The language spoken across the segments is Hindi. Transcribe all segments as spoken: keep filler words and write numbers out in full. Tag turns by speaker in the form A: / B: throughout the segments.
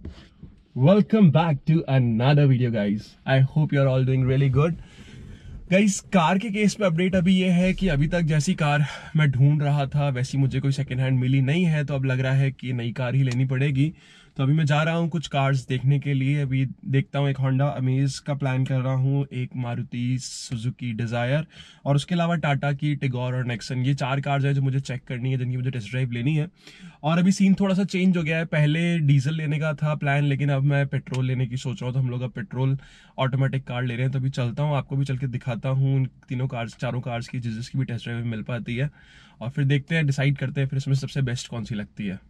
A: Welcome back to another video guys. I hope you are all doing really good. Guys car के केस में अपडेट अभी ये है कि अभी तक जैसी कार मैं ढूंढ रहा था वैसी मुझे कोई सेकंड हैंड मिली नहीं है, तो अब लग रहा है कि नई कार ही लेनी पड़ेगी। तो अभी मैं जा रहा हूँ कुछ कार्स देखने के लिए। अभी देखता हूँ, एक होंडा अमेज का प्लान कर रहा हूँ, एक मारुति सुजुकी डिजायर और उसके अलावा टाटा की टिगोर और नेक्सन। ये चार कार्स है जो मुझे चेक करनी है, जिनकी मुझे टेस्ट ड्राइव लेनी है। और अभी सीन थोड़ा सा चेंज हो गया है, पहले डीजल लेने का था प्लान, लेकिन अब मैं पेट्रोल लेने की सोच रहा हूँ। तो हम लोग अब पेट्रोल ऑटोमेटिक कार ले रहे हैं। तो अभी चलता हूँ, आपको भी चल के दिखाता हूँ उन तीनों कार्स, चारों कार्स की, जिस जिसकी भी टेस्ट ड्राइव मिल पाती है, और फिर देखते हैं, डिसाइड करते हैं फिर इसमें सबसे बेस्ट कौन सी लगती है।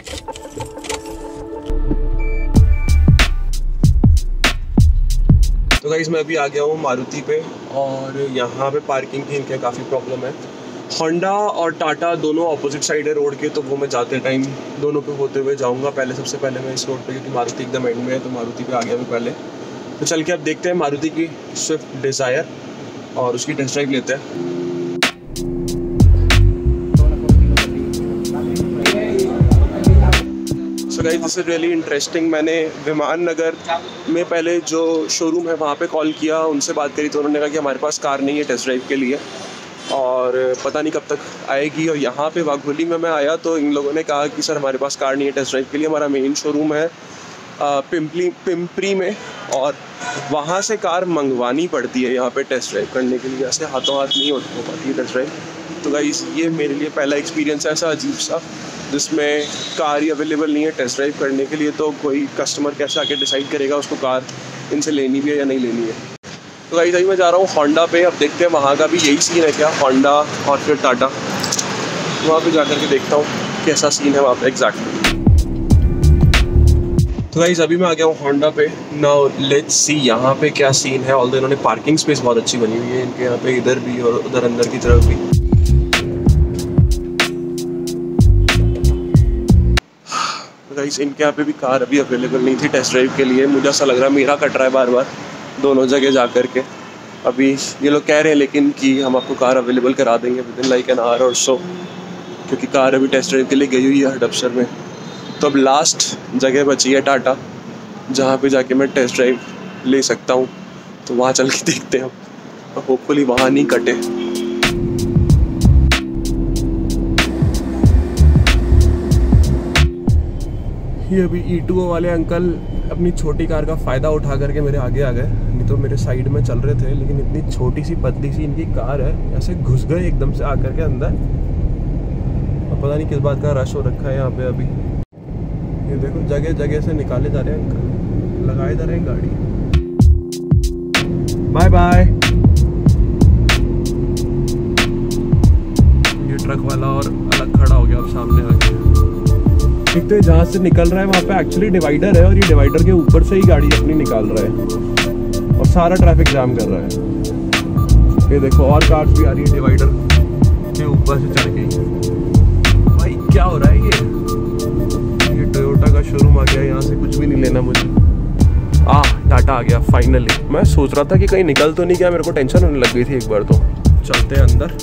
A: तो गाइस मैं अभी आ गया हूँ मारुति पे, और यहाँ पे पार्किंग की इनके काफ़ी प्रॉब्लम है। होंडा और टाटा दोनों ऑपोजिट साइड है रोड के, तो वो मैं जाते टाइम दोनों पे होते हुए जाऊँगा। पहले सबसे पहले मैं इस रोड पे, क्योंकि मारुति एकदम एंड में है, तो मारुति पे आ गया मैं पहले। तो चल के अब देखते हैं मारुति की स्विफ्ट डिज़ायर और उसकी टेस्ट ड्राइव लेते हैं। So guys this is really interesting. मैंने विमान नगर में पहले जो शोरूम है वहाँ पे कॉल किया, उनसे बात करी, तो उन्होंने कहा कि हमारे पास कार नहीं है टेस्ट ड्राइव के लिए और पता नहीं कब तक आएगी। और यहाँ पे वाघोली में मैं आया तो इन लोगों ने कहा कि सर हमारे पास कार नहीं है टेस्ट ड्राइव के लिए, हमारा मेन शोरूम है पिंपली पिंपरी में, और वहाँ से कार मंगवानी पड़ती है यहाँ पे टेस्ट ड्राइव करने के लिए, ऐसे हाथों हाथ नहीं हो पाती है टेस्ट ड्राइव। तो गाइस ये मेरे लिए पहला एक्सपीरियंस है ऐसा अजीब सा, जिसमें कार ही अवेलेबल नहीं है टेस्ट ड्राइव करने के लिए। तो कोई कस्टमर कैसे आके डिसाइड करेगा उसको कार इनसे लेनी भी है या नहीं लेनी है। तो गाइस अभी मैं जा रहा हूँ होंडा पे, अब देखते हैं वहाँ का भी यही सीन है क्या, होंडा और फिर टाटा। वहाँ पे जा कर के देखता हूँ कैसा सीन है वहाँ पे एग्जैक्टली। तो गाइस अभी मैं आ गया हूँ होंडा पे। नाउ लेट्स सी यहाँ पे क्या सीन है। ऑल्दो इन्होंने पार्किंग स्पेस बहुत अच्छी बनी हुई है इनके यहाँ पे, इधर भी और उधर अंदर की तरफ भी। तो गाइस इनके यहाँ पे भी कार अभी अवेलेबल नहीं थी टेस्ट ड्राइव के लिए। मुझे ऐसा लग रहा है मेरा कट रहा है बार बार दोनों जगह जा कर के। अभी ये लोग कह रहे हैं लेकिन कि हम आपको कार अवेलेबल करा देंगे within like an hour और सो, क्योंकि कार अभी टेस्ट ड्राइव के लिए गई हुई है हडपसर में। तो अब लास्ट जगह बची है टाटा, जहाँ पे जाके मैं टेस्ट ड्राइव ले सकता हूँ। तो वहाँ चल के देखते हैं, होपफुली वहाँ नहीं कटे। ये अभी ई टू ओ वाले अंकल अपनी छोटी कार का फ़ायदा उठा करके मेरे आगे आ गए, नहीं तो मेरे साइड में चल रहे थे। लेकिन इतनी छोटी सी पतली सी इनकी कार है, ऐसे घुस गए एकदम से आकर के अंदर, और पता नहीं किस बात का रश हो रखा है यहाँ पे। अभी ये देखो जगह जगह से निकाले जा रहे हैं अंकल, लगाए जा रहे हैं गाड़ी। Bye bye. ये ट्रक वाला और अलग खड़ा हो गया अब सामने आके। एक तो जहाँ से निकल रहा है वहाँ पे एक्चुअली डिवाइडर है, और ये डिवाइडर के ऊपर से ही गाड़ी अपनी निकाल रहा है और सारा ट्रैफिक जाम कर रहा है। ये देखो और कार्स भी आ रही है डिवाइडर के ऊपर से चढ़ के। भाई क्या हो रहा है ये ये टोयोटा का शोरूम आ गया, यहाँ से कुछ भी नहीं लेना मुझे। आ टाटा आ गया फाइनली। मैं सोच रहा था कि कहीं निकल तो नहीं गया, मेरे को टेंशन होने लग गई थी एक बार। तो चलते हैं अंदर।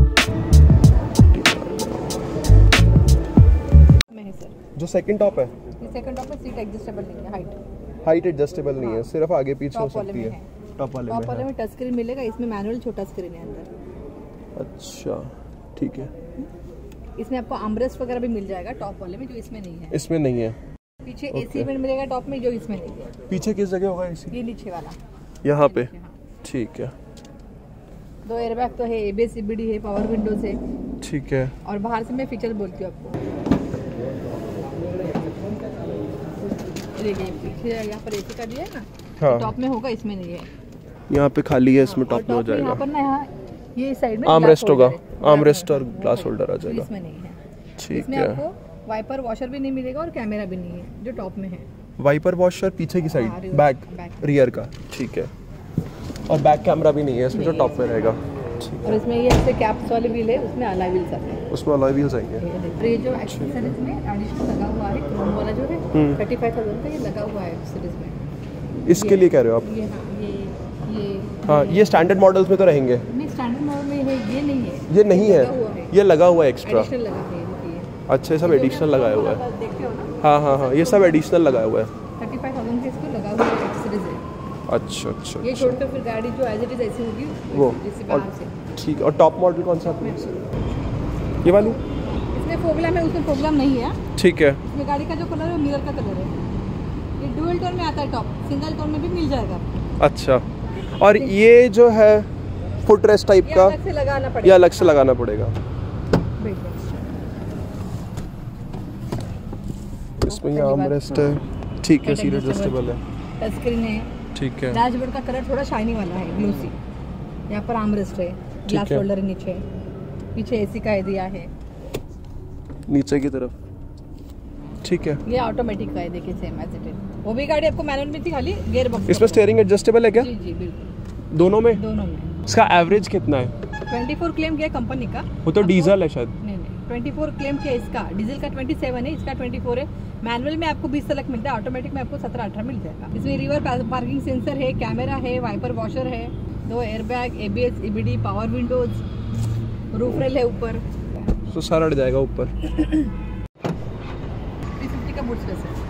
A: जो सेकंड टॉप है,
B: ये सेकंड टॉप में सीट एडजस्टेबल नहीं है, हाइट
A: हाइट एडजस्टेबल नहीं है,
B: हाँ।
A: सिर्फ आगे पीछे हो सकती है।
B: टॉप वाले में टॉप वाले में टच स्क्रीन मिलेगा, इसमें मैनुअल छोटा स्क्रीन है अंदर।
A: अच्छा ठीक है।
B: इसमें आपको आर्मरेस्ट वगैरह भी मिल जाएगा टॉप वाले में, जो इसमें नहीं है।
A: इसमें नहीं है।
B: पीछे एसी में मिलेगा टॉप में, जो इसमें नहीं है।
A: पीछे किस जगह होगा एसी?
B: ये नीचे वाला
A: यहाँ पे। ठीक है।
B: दो एयरबैग तो है, एबीएस सीबीडी है, पावर विंडोज है।
A: ठीक है।
B: और बाहर से मैं फीचर बोलती हूँ आपको। पीछे यहाँ पर एसी का दिया है ना, हाँ। टॉप में होगा, इसमें नहीं है।
A: यहाँ पे खाली है, इसमें टॉप में हो जाएगा।
B: यहाँ पर ना, यहाँ ये साइड में
A: आर्मरेस्ट होगा, आर्मरेस्ट और ग्लास होल्डर आ जाएगा।
B: इसमें नहीं है।
A: ठीक है।
B: आपको वाइपर वॉशर भी नहीं मिलेगा और कैमरा भी नहीं है, जो टॉप में है।
A: वाइपर वॉशर पीछे की साइड, बैक रियर का। ठीक है। और बैक कैमरा भी नहीं है इसमें, जो टॉप में रहेगा।
B: और इसमें ये ऐसे कैप्स वाले व्हील है, उसमें अलॉय व्हील्स आते हैं।
A: उसमें अलॉय व्हील्स आएंगे।
B: और ये जो एक्सेसरीज में एडिशनल लगा हुआ है, क्रोम वाला जो है पैंतीस हज़ार का, ये लगा हुआ है एक्सेसरीज में।
A: इसके लिए कह रहे हो आप?
B: ये हाँ, ये ये
A: हाँ, ये स्टैंडर्ड मॉडल्स में तो रहेंगे।
B: नहीं, स्टैंडर्ड मॉडल में है, ये नहीं है।
A: ये नहीं है, ये लगा हुआ है एक्स्ट्रा।
B: एडिशनल लगा है।
A: अच्छा, सब एडिशनल लगाया हुआ है।
B: देखते हो ना?
A: हाँ हाँ हाँ, ये सब एडिशनल लगाया हुआ है। अच्छा अच्छा
B: ये छोड़कर फिर गाड़ी जो एज इट इज ऐसी होगी
A: वो
B: जैसे
A: और
B: बाहर से।
A: ठीक। और टॉप मॉडल कौन सा आपने? ये वाली?
B: इसमें फोगलाम है, उसमें फोगलाम नहीं है।
A: ठीक है।
B: इसमें गाड़ी का जो कलर है वो मिरर का कलर है। ये डुअल टोन में आता है टॉप, सिंगल टोन में भी मिल जाएगा।
A: अच्छा। और ये जो है फुट रेस्ट टाइप का
B: अलग से लगाना पड़ेगा।
A: ये अलग से लगाना पड़ेगा। इसमें ये आर्म रेस्ट है, ठीक है, सीट एडजस्टेबल है,
B: टच स्क्रीन है,
A: ठीक है।
B: डैशबोर्ड का कलर थोड़ा शाइनी वाला है, ग्लोसी। यहाँ पर आर्म रेस्ट है, ग्लास होल्डर है नीचे, पीछे एसी का दिया है
A: नीचे की तरफ, ठीक है।
B: ये ऑटोमेटिक का है, देखिए सेम एज इट इज। वो भी गाड़ी आपको मैनुअल में थी, खाली गियर बॉक्स।
A: इसमें स्टीयरिंग एडजस्टेबल है क्या?
B: जी जी बिल्कुल,
A: दोनों में?
B: दोनों में।
A: इसका एवरेज कितना है?
B: चौबीस क्लेम किया कंपनी का।
A: वो तो डीजल है शायद।
B: नहीं नहीं, चौबीस क्लेम किया इसका, डीजल का सत्ताईस है, इसका चौबीस है। मैनुअल में आपको बीस तक मिलता है, ऑटोमेटिक में आपको सत्रह अठारह मिल जाएगा। इसमें रिवर पार्किंग सेंसर है, कैमरा है, वाइपर वॉशर है, दो airbag, ABS, EBD, power windows, roof rail है ऊपर,
A: तो सारा अड़ जाएगा ऊपर।
B: तीन सौ पचास का बूट स्पेस है।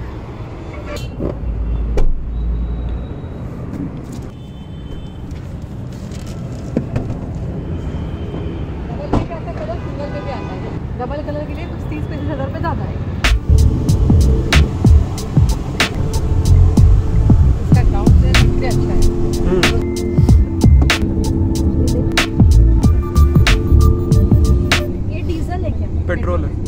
B: डबल कलर के लिए कुछ तीस पैंतीस हजार रुपये ज़्यादा है। इसका ग्राउंड क्लियरेंस भी अच्छा है। ये डीजल है क्या?
A: पेट्रोल है।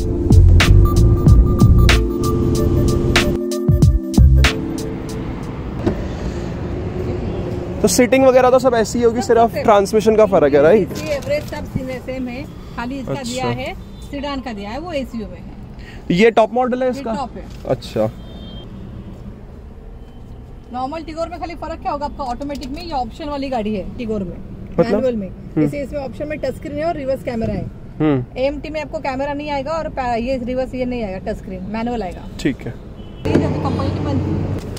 A: तो सीटिंग वगैरह तो सब ऐसी होगी, सिर्फ ट्रांसमिशन का फर्क है, राइट?
B: ये एवरेज सब सेम है, खाली इसका
A: अच्छा।
B: दिया है सीडान का दिया है, वो एसयूवी में है।
A: ये टॉप मॉडल है इसका?
B: ये टॉप है।
A: अच्छा।
B: नॉर्मल टिगोर में खाली फर्क क्या होगा आपका, ऑटोमेटिक में ये ऑप्शन वाली गाड़ी है टिगोर में,
A: मतलब?
B: मैनुअल में। इसे इसमें ऑप्शन में टच स्क्रीन है और रिवर्स कैमरा है। एएमटी में आपको कैमरा नहीं आएगा और ये रिवर्स ये नहीं आएगा, टच स्क्रीन मैनुअल आएगा।
A: ठीक है।
B: कंपनी की बंद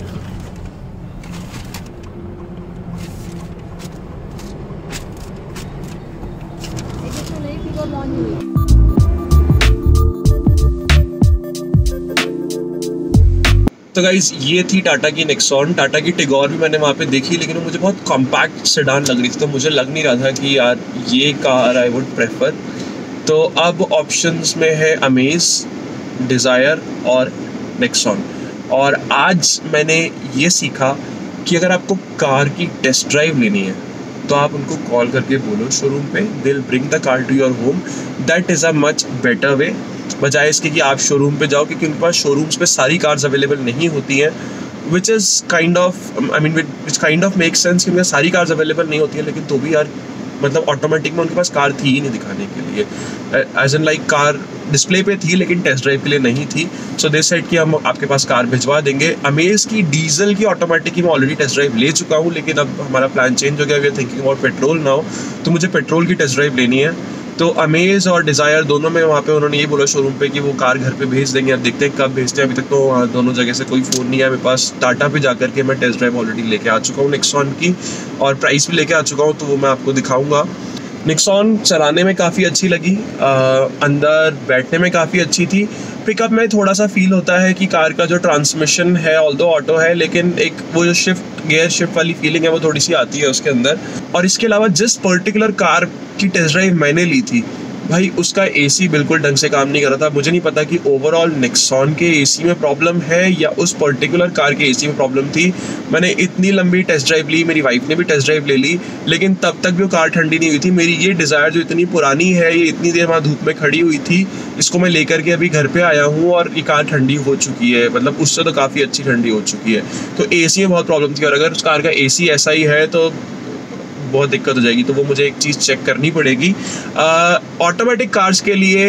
A: तो गाइज ये थी टाटा की नेक्सॉन। टाटा की टिगोर भी मैंने वहाँ पे देखी, लेकिन वो मुझे बहुत कॉम्पैक्ट सेडान लग रही थी, तो मुझे लग नहीं रहा था कि यार ये कार आई वुड प्रेफर। तो अब ऑप्शंस में है अमेज, डिज़ायर और नेक्सॉन। और आज मैंने ये सीखा कि अगर आपको कार की टेस्ट ड्राइव लेनी है तो आप उनको कॉल करके बोलो शोरूम पे, they will bring the car to your home. That is a much better way, बजाय इसके कि आप शोरूम पे जाओ, क्योंकि उनके पास शोरूम्स पे सारी कार्स अवेलेबल नहीं होती हैं, which is kind of I mean which kind of make sense कि उनके सारी कार्स अवेलेबल नहीं होती हैं, लेकिन तो भी यार मतलब ऑटोमेटिक में उनके पास कार थी ही नहीं दिखाने के लिए, as an like car display पे थी लेकिन टेस्ट ड्राइव के लिए नहीं थी। सो दे सेड कि हम आपके पास कार भिजवा देंगे। अमेज की डीजल की ऑटोमेटिक की मैं ऑलरेडी टेस्ट ड्राइव ले चुका हूँ, लेकिन अब हमारा प्लान चेंज हो गया, we are thinking about petrol now, तो मुझे पेट्रोल की टेस्ट ड्राइव लेनी है। तो अमेज और डिज़ायर दोनों में वहाँ पे उन्होंने ये बोला शोरूम पे कि वो कार घर पे भेज देंगे। अब देखते हैं कब भेजते हैं, अभी तक तो दोनों जगह से कोई फ़ोन नहीं है मेरे पास। टाटा पे जाकर के मैं टेस्ट ड्राइव ऑलरेडी लेके आ चुका हूँ नेक्सॉन की, और प्राइस भी लेके आ चुका हूँ, तो वो मैं आपको दिखाऊंगा। नेक्सॉन चलाने में काफ़ी अच्छी लगी, आ, अंदर बैठने में काफ़ी अच्छी थी। पिकअप में थोड़ा सा फील होता है कि कार का जो ट्रांसमिशन है ऑल्दो ऑटो है, लेकिन एक वो जो शिफ्ट गियर शिफ्ट वाली फीलिंग है वो थोड़ी सी आती है उसके अंदर। और इसके अलावा जिस पर्टिकुलर कार की टेस्ट ड्राइव मैंने ली थी भाई, उसका एसी बिल्कुल ढंग से काम नहीं कर रहा था। मुझे नहीं पता कि ओवरऑल नेक्सॉन के एसी में प्रॉब्लम है या उस पर्टिकुलर कार के एसी में प्रॉब्लम थी। मैंने इतनी लंबी टेस्ट ड्राइव ली, मेरी वाइफ ने भी टेस्ट ड्राइव ले ली, लेकिन तब तक भी वो कार ठंडी नहीं हुई थी। मेरी ये डिज़ायर जो इतनी पुरानी है, ये इतनी देर वहाँ धूप में खड़ी हुई थी, इसको मैं लेकर के अभी घर पे आया हूँ और ये कार ठंडी हो चुकी है, मतलब उससे तो काफ़ी अच्छी ठंडी हो चुकी है। तो एसी में बहुत प्रॉब्लम थी, और अगर उस कार का एसी ऐसा ही है तो बहुत दिक्कत हो जाएगी, तो वो मुझे एक चीज़ चेक करनी पड़ेगी। ऑटोमेटिक कार्स के लिए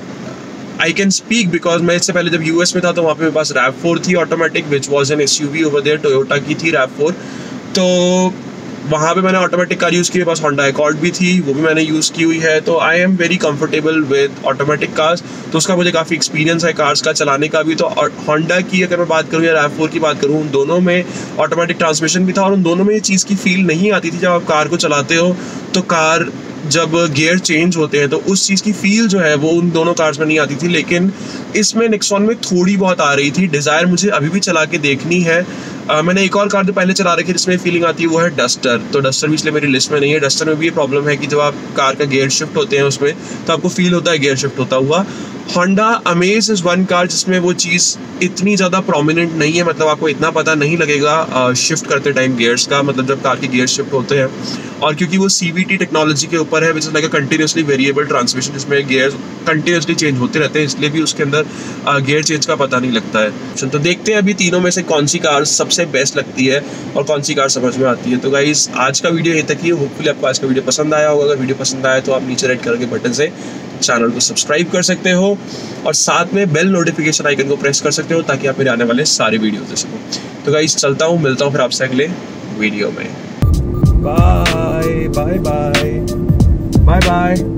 A: आई कैन स्पीक बिकॉज मैं इससे पहले जब यूएस में था तो वहाँ पे मेरे पास रैव फोर थी automatic, which was an S U V over there, Toyota की थी रैव फोर। तो वहाँ पे मैंने ऑटोमेटिक कार यूज़ की, मेरे पास होंडा एकॉर्ड भी थी, वो भी मैंने यूज़ की हुई है। तो I am very comfortable with automatic cars, तो उसका मुझे काफ़ी एक्सपीरियंस है कार्स का चलाने का भी। तो होंडा की अगर मैं बात करूँ या रैव फोर की बात करूँ, उन दोनों में ऑटोमेटिक ट्रांसमिशन भी था, और उन दोनों में ये चीज़ की फील नहीं आती थी जब आप कार को चलाते हो तो कार जब गियर चेंज होते हैं तो उस चीज़ की फील जो है वो उन दोनों कार्स में नहीं आती थी, लेकिन इसमें नेक्सॉन में थोड़ी बहुत आ रही थी। डिज़ायर मुझे अभी भी चला के देखनी है। uh, मैंने एक और कार जो पहले चला रखी है जिसमें फीलिंग आती है वो है डस्टर। तो डस्टर भी इसलिए मेरी लिस्ट में नहीं है। डस्टर में भी ये प्रॉब्लम है कि जब आप कार का गियर शिफ्ट होते हैं उसमें तो आपको फील होता है गियर शिफ्ट होता हुआ। Honda Amaze is one car जिसमें वो चीज़ इतनी ज़्यादा प्रोमिनेंट नहीं है, मतलब आपको इतना पता नहीं लगेगा शिफ्ट करते टाइम गियर्स का, मतलब जब कार के गियर शिफ्ट होते हैं। और क्योंकि वो सी वी टी टेक्नोलॉजी के ऊपर है which is like a continuously variable transmission, जिसमें गियर कंटिन्यूसली चेंज होते रहते हैं, इसलिए भी उसके अंदर गियर चेंज का पता नहीं लगता है। तो देखते हैं अभी तीनों में से कौन सी कार सबसे बेस्ट लगती है और कौन सी कार समझ में आती है। तो गाइस आज का वीडियो यहीं तक ही। होपफुली आपको आज का वीडियो पसंद आया होगा। अगर वीडियो पसंद आया तो आप नीचे रेड कलर के बटन से चैनल को सब्सक्राइब कर सकते हो और साथ में बेल नोटिफिकेशन आइकन को प्रेस कर सकते हो ताकि आप मेरे आने वाले सारे वीडियो देख सको। तो गाइस चलता हूँ, मिलता हूँ फिर आपसे अगले वीडियो में। Bye bye bye bye bye.